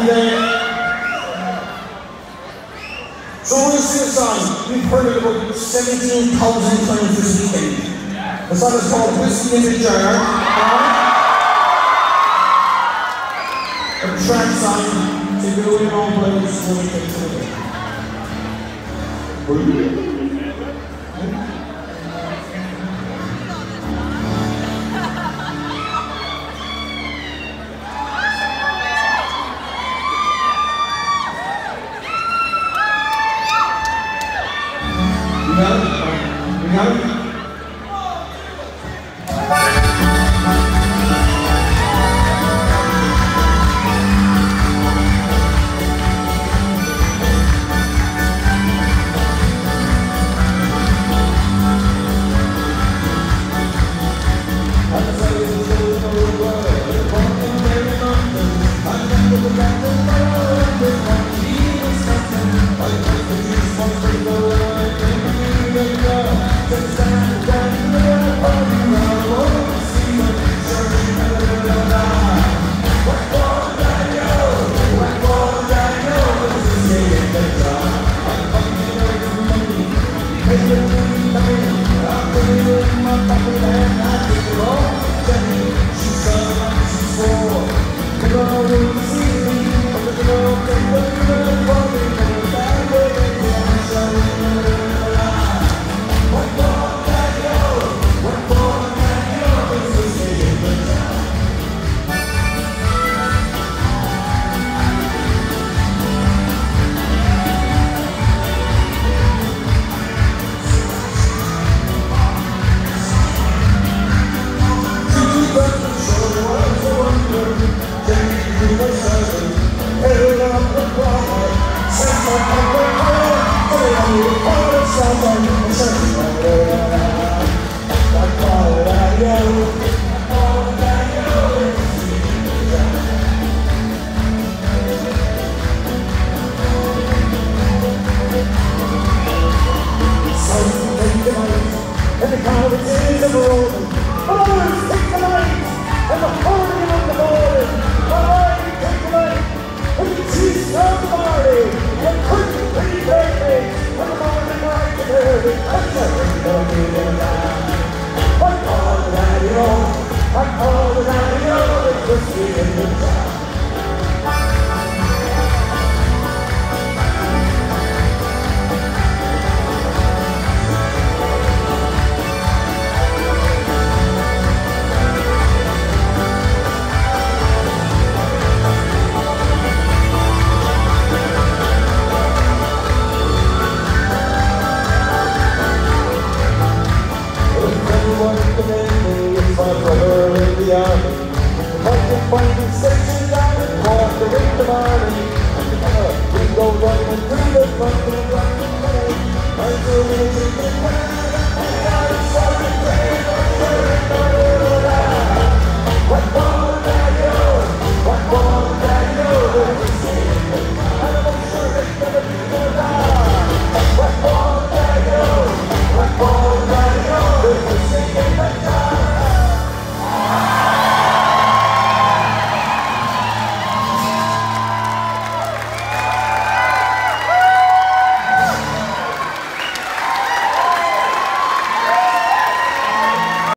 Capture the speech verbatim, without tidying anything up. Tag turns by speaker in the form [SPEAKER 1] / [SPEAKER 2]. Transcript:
[SPEAKER 1] And uh, so we're going to sing a song. We've heard it about seventeen thousand times this weekend. The song is called Whiskey in the Jar. A track song to go in all place when we get to it. You got it? You got it?
[SPEAKER 2] What